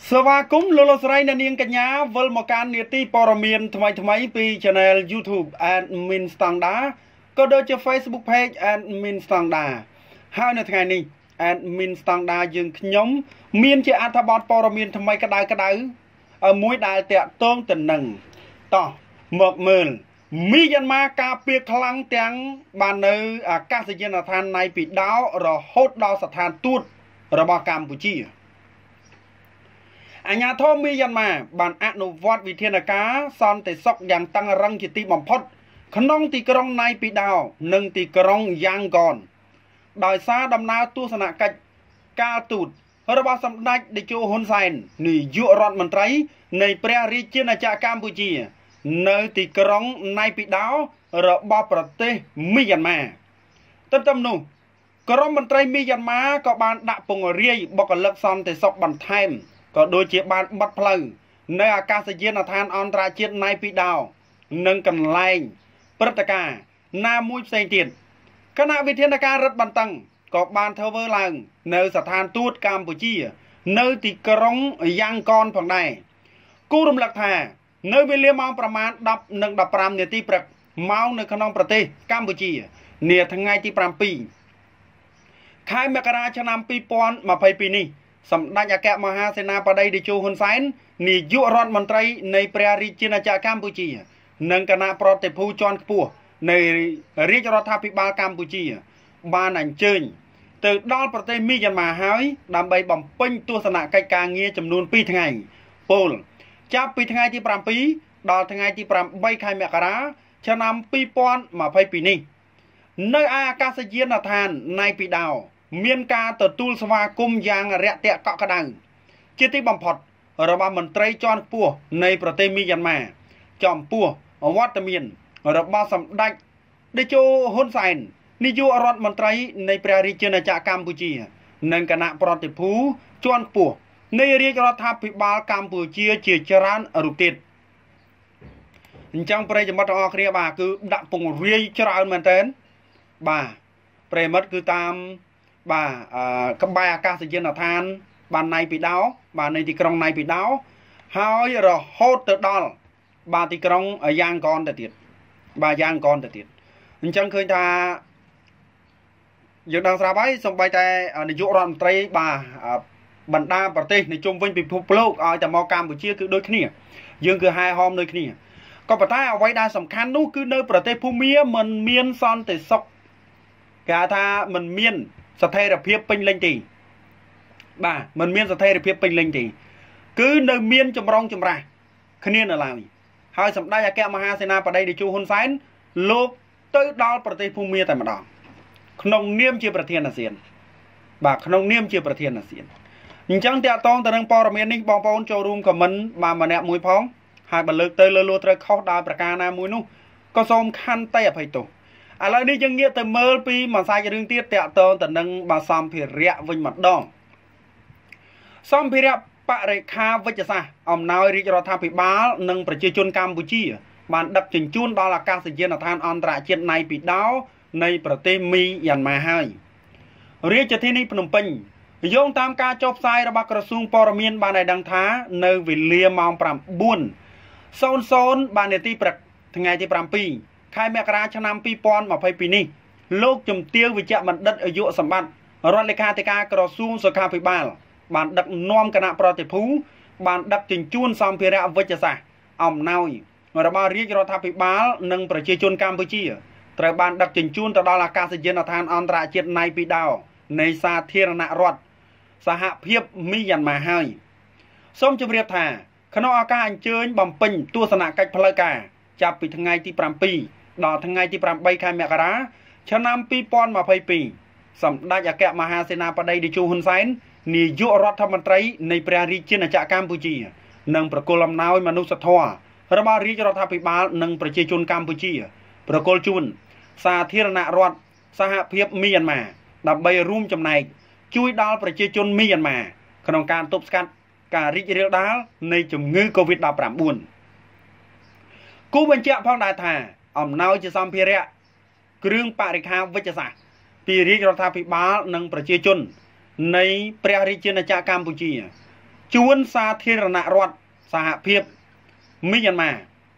สวัสดีលោកស្រីអ្នកនាងកញ្ញាវិលមកកាន់នាទីព័ត៌មានថ្មីៗពី Channel YouTube Admin Standard ក៏ដូចជា Facebook Page Admin Standard ហើយនៅថ្ងៃនេះ Admin Standard យើងខ្ញុំមានជាអត្ថបទព័ត៌មានថ្មីក្តៅមួយដែលតាក់ទងទៅនឹងតោះមកមើលមីយ៉ាន់ម៉ាការពារខ្លាំងទាំងបាននៅអាកាសយានដ្ឋានណៃពីដោរហូតដល់ស្ថានទូតរបស់កម្ពុជាអាញាធមមីយ៉ាន់ម៉ាបានអនុវត្តវិធានការសន្តិសុខយ៉ាងតឹងរ៉ឹងជាទីបំផុតក្នុងទីក្រុងណៃពីដោនិងទីក្រុងយ៉ាងកនដោយសារដំណើរទស្សនកិច្ចការទូតរបស់សម្ដេចតេជោហ៊ុនសែននាយករដ្ឋមន្ត្រីនៃព្រះរាជាណាចក្រកម្ពុជានៅទីក្រុងណៃពីដោរបស់ប្រទេសមីយ៉ាន់ម៉ាទន្ទឹមនោះក្រុមមន្ត្រីមីយ៉ាន់ម៉ាក៏បានដាក់ពង្រាយបុគ្គលិកសន្តិសុខបន្ថែមក៏ដូចជាបានបិទផ្លូវនៅអាកាសយានដ្ឋានអន្តរជាតិណៃពីដោនិងកន្លែងព្រឹត្តិការណ៍ណាមួយផ្សេងទៀតគណៈវិធានការរដ្ឋបន្ទឹងក៏បានធ្វើឡើងនៅស្ថានទូតកម្ពុជានៅទីក្រុងយ៉ាងកនផងដែរគូរំលឹកថានៅវេលាម៉ោងប្រមាណ 10:15 នាទីព្រឹកម៉ោងនៅក្នុងប្រទេសកម្ពុជានាថ្ងៃទី 7 ខែមករាឆ្នាំ 2022 នេះសម្ដេចអគ្គមហាសេនាបតីតេជោហ៊ុនសែននាយករដ្ឋមន្ត្រីនៃព្រះរាជាណាចក្រកម្ពុជានិងគណៈប្រតិភូជាន់ខ្ពស់នៃរាជរដ្ឋាភិបាលកម្ពុជាបានអញ្ជើញទៅដល់ប្រទេសមីយ៉ាន់ម៉ាហើយដើម្បីបំពេញទស្សនកិច្ចការងារចំនួន 2 ថ្ងៃពលចាប់ពីថ្ងៃទី 7 ដល់ថ្ងៃទី 8 ខែមករាឆ្នាំ 2022 នេះនៅឯអាកាសយានដ្ឋានណៃពីដោមានការទទួលស្វាគមន៍យ៉ាងរាក់ទាក់កក់ក្ដៅជាទីបំផុតរបស់មន្ត្រីជាន់ខ្ពស់នៃប្រទេសមីយ៉ាន់ម៉ាចំពោះវត្តមានរបស់សម្ដេចតេជោហ៊ុនសែននាយករដ្ឋមន្ត្រីនៃព្រះរាជាណាចក្រកម្ពុជានិងគណៈប្រតិភូជាន់ខ្ពស់នៃរាជរដ្ឋាភិបាលកម្ពុជាជាច្រើនរូបទៀតអញ្ចឹងប្រិយមិត្តទាំងអស់គ្នាបាទគឺដាក់ពង្រាយច្រើនមែនទែនបាទប្រិយមិត្តគឺតាមបាទក្បែរអាកាសយានដ្ឋានបានណៃពីដោបាទในទីក្រុងណៃពីដោហើយរហូតទៅដល់បាទទីក្រុងយ៉ាងកនទៅទៀតបាទយ៉ាងកនទៅទៀតអញ្ចឹងឃើញថាយើងដឹងស្រាប់ហើយសូម្បីតែនាយករដ្ឋមន្ត្រីបាទបណ្ដាប្រទេសនៃជុំវិញពិភពលោកឲ្យតែមកកម្ពុជាគឺដូចគ្នាយើងគឺហែហោមដូចគ្នាក៏ប៉ុន្តែអ្វីដែលសំខាន់នោះគឺនៅប្រទេសភូមាមិនមានសន្តិសុខគេថាមិនមានស្ថិរភាពពេញលេញទេបាទមិនមានស្ថិរភាពពេញលេញទេគឺនៅមានចម្រុងចម្រាស់គ្នានៅឡើយហើយសម្ដេចអគ្គមហាសេនាបតីតេជោហ៊ុនសែនលោកទៅដល់ប្រទេសភូមាតែម្ដងក្នុងនាមជាប្រធានអាស៊ានបាទក្នុងនាមជាប្រធានអាស៊ានអញ្ចឹងតាក់ទងទៅនឹងព័ត៌មាននេះបងប្អូនចូលរួមខមមិនបាទម្នាក់មួយផងហើយបើលើកទៅលើលួត្រូវខុសដោយប្រការណាមួយនោះក៏សូមខន្តីអភ័យទោសឥឡូវនេះយើងងាកទៅមើលពីមួយសាច់រឿងទៀតតាក់ទងទៅនឹងបាទសម្ភារៈវិញម្ដងសម្ភារៈបរិក្ខារវិជ្ជសាស្ត្រអំណោយរាជរដ្ឋាភិបាលនិងប្រជាជនកម្ពុជាបានដឹកជញ្ជូនដល់អាកាសយានដ្ឋានអន្តរជាតិណៃពីដោនៃប្រទេសមីយ៉ាន់ម៉ាហើយរាជធានីភ្នំពេញយោងតាមការចុះផ្សាយរបស់ក្រសួងព័ត៌មានបានឲ្យដឹងថានៅវេលាម៉ោង 9:00 បាននាទីព្រឹកថ្ងៃទី 7 ខែមករាឆ្នាំ 2022 នេះលោកជំទាវវិជ្ជបណ្ឌិតអាយុសម្បត្តិរដ្ឋលេខាធិការក្រសួងសុខាភិបាលបានដឹកនាំគណៈប្រតិភូបានដឹកជញ្ជូនសម្ភារៈវិជ្ជសាស្ត្រអំណោយរបស់រាជរដ្ឋាភិបាលនិងប្រជាជនកម្ពុជាត្រូវបានដឹកជញ្ជូនទៅដល់អាកាសយានដ្ឋានអន្តរជាតិណៃពីដោនៃសាធារណរដ្ឋសហភាពមីយ៉ាន់ម៉ាហើយសូមជម្រាបថាក្នុងឱកាសអញ្ជើញបំពេញទស្សនកិច្ចផ្លូវការចាប់ពីថ្ងៃទី 7 ដល់ថ្ងៃទី 8 ខែមករាឆ្នាំ 2022 សម្ដេចអគ្គមហាសេនាបតីតេជោហ៊ុនសែននាយករដ្ឋមន្ត្រីនៃព្រះរាជាណាចក្រកម្ពុជានិងប្រគល់អំណោយមនុស្សធម៌របស់រាជរដ្ឋាភិបាលនិងប្រជាជនកម្ពុជាប្រគល់ជូនសាធារណរដ្ឋសហភាពមីយ៉ាន់ម៉ាដើម្បីរួមចំណែកជួយដល់ប្រជាជនមីយ៉ាន់ម៉ាក្នុងការទប់ស្កាត់ការរីករាលដាលនៃជំងឺ COVID-19 គូបញ្ជាក់ផងដែរថាអំណោយជាសម្ភារៈគ្រឿងបរិក្ខារវិជ្ជសាស្ត្រពីរាជរដ្ឋាភិបាលនិងប្រជាជននៃព្រះរាជាណាចក្រកម្ពុជាជួនសាធារណរដ្ឋសហភាពមីយ៉ាន់ម៉ា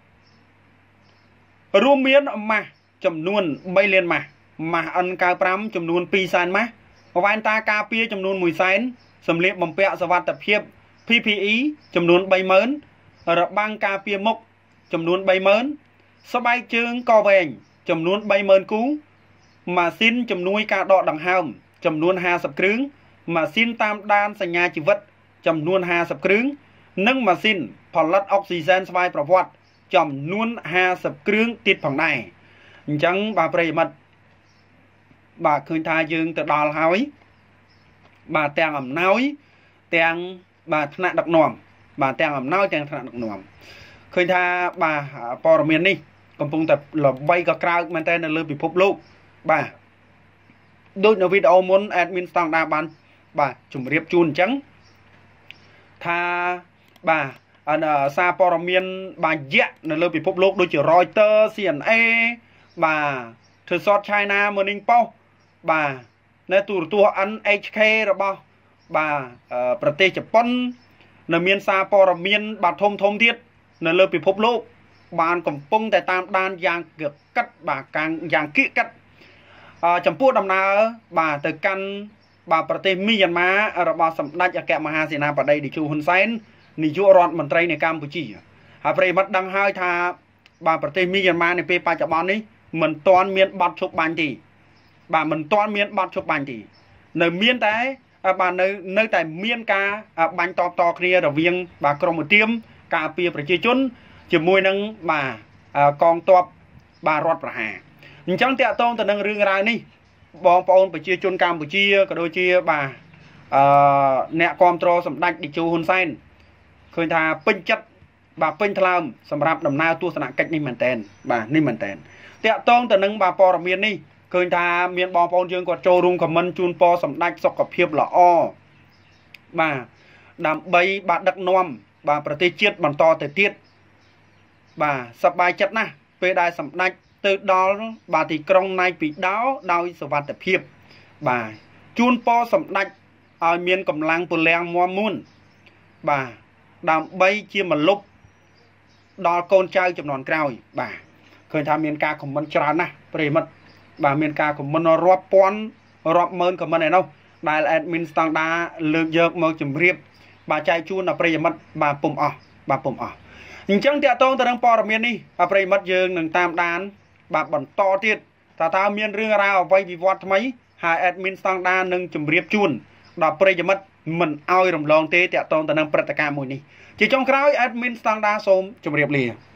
រួមមានម៉ាស់ចំនួន3លានម៉ាស់ម៉ាស់ N95 ចំនួន2សែនម៉ាស់វ៉ែនតាការពារចំនួន1សែនសម្លៀកបំពាក់សុវត្ថិភាព PPE ចំនួន 30000 របាំងការពារមុខចំនួន 30000 ស្បែកជើងកវែងចំនួន 30000 គូម៉ាស៊ីនជំនួយការដកដង្ហើមចំនួន 50 គ្រឿងម៉ាស៊ីនតាមដានសញ្ញាជីវិតចំនួន 50 គ្រឿងនិងម៉ាស៊ីនផលិតអុកស៊ីហ្សែនស្វ័យប្រវត្តិចំនួន 50 គ្រឿងទៀតផងដែរអញ្ចឹងបាទប្រិយមិត្តបាទឃើញថាយើងទៅដល់ហើយបាទទាំងអំណោយទាំងបាទថ្នាក់ដឹកនាំបាទទាំងអំណោយទាំងថ្នាក់ដឹកនាំឃើញថាបាទព័ត៌មាននេះកំពុងតែល្បីក៏ក្រើកមែនតើនៅលើពិភពលោកបាទដូចនៅវីដេអូមុន admin ស្តង់ដារបានបាទជម្រាបជូនអញ្ចឹងថាបាទសារព័ត៌មានបាទយៈនៅលើពិភពលោកដូចជា Reuters CNA បាទធ្វើសត China Morning Post បាទនៅទូរទស្សន៍ NHK របស់បាទប្រទេសជប៉ុននៅមានសារព័ត៌មានបាទធំទៀតនៅលើពិភពលោកបានកំពុងតែតាមដានយ៉ាងកៀកកិតបាទយ៉ាងកៀកកិតចំពោះដំណើរបាទទៅកាន់បាទប្រទេសមីយ៉ាន់ម៉ារបស់សម្ដេចអគ្គមហាសេនាបតីតេជោហ៊ុនសែននាយករដ្ឋមន្ត្រីនៃកម្ពុជាហើយប្រិយមិត្តដឹងហើយថាបាទប្រទេសមីយ៉ាន់ម៉ានៅពេលបច្ចុប្បន្ននេះមិនទាន់មានបទឈប់បាញ់ទេបាទមិនទាន់មានបទឈប់បាញ់ទេនៅមានតែបាទនៅតែមានការបាញ់តគ្នារវាងបាទក្រមឧទាមការពារប្រជាជនជាមួយនឹងបាទកងទ័ពបាទរដ្ឋប្រហារអញ្ចឹងតាក់ទងទៅនឹងរឿងរ៉ាវនេះបងប្អូនប្រជាជនកម្ពុជាក៏ដូចជាបាទអ្នកគ្រប់គ្រងសម្ដេចតេជោហ៊ុនសែនឃើញថាពេញចិត្តបាទពេញថ្លើមសម្រាប់ដំណើរទស្សនកិច្ចនេះមែនតើបាទនេះមែនតើតាក់ទងទៅនឹងបាទព័ត៌មាននេះឃើញថាមានបងប្អូនយើងគាត់ចូលរួមខមមិនជូនពរសម្ដេចសុខភាពល្អបាទដើម្បីបាទដឹកនាំបាទប្រទេសជាតិបន្តទៅទៀតបាទសប្បាយចិត្តណាស់ពេលដែលសម្ដេចទៅដល់បាទទីក្រុងណៃពីដោដោយសុវត្ថិភាពបាទជូនពរសម្ដេចឲ្យមានកម្លាំងពលំមាំមួនបាទដើម្បីជាមលុបដល់កូនចៅចំនួនក្រោយបាទឃើញថាមានការខមមិនច្រើនណាស់ប្រិមិត្តបាទមានការខមមិនរាប់ពាន់រាប់ម៉ឺនខមមិនឯនោះដែល admin ស្តង់ដាលើកយកមកជម្រាបបាទចែកជូនដល់ប្រិមិត្តបាទពុំអស់បាទពុំអស់អញ្ចឹងតាក់ទងទៅនឹងព័ត៌មាននេះប្រិមិត្តយើងនឹងតាមដានបាទបន្តទៀតតើមានរឿងរ៉ាវអ្វីវិវត្តថ្មីហើយ admin ស្តង់ដានឹងជម្រាបជូនដល់ប្រិយមិត្តមិនឲ្យរំលងទេតាក់ទងទៅនឹងព្រឹត្តិការណ៍មួយនេះជាចុងក្រោយ admin ស្តង់ដាសូមជម្រាបលា